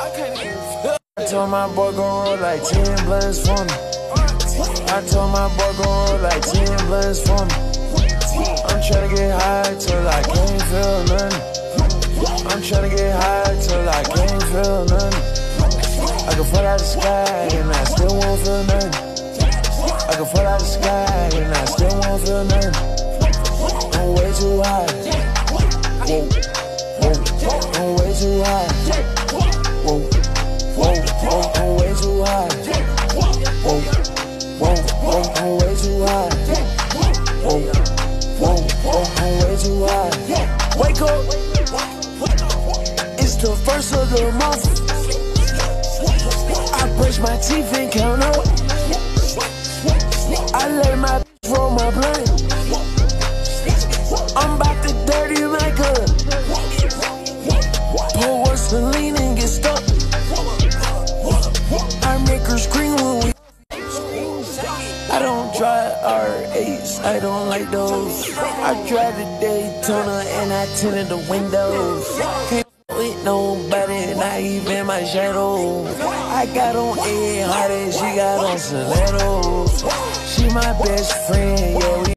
I told my boy go roll like 10 blunts for me. I told my boy go roll like 10 blunts for me. I'm tryna get high till I can't feel nothing. I'm tryna get high till I can't feel nothing. I can fall out the sky and I still won't feel nothing. I can fall out the sky and I still won't feel nothing. I'm way too high. Whoa, whoa, I'm way too high. Whoa, whoa, whoa, I'm way too high. Whoa, whoa, whoa, I'm way too high. Whoa, whoa, whoa, I'm way too high. Wake up, it's the first of the month. I brush my teeth and count up. I let my roll my blunt. I'm about to dirty my gun. Pour one Celine and get stuck. I make her scream when we. I don't drive R8s, I don't like those. I drive the Daytona and I tinted the windows. Can't with nobody, not even my shadow. I got on A hard and she got on stilettos. She my best friend, yeah.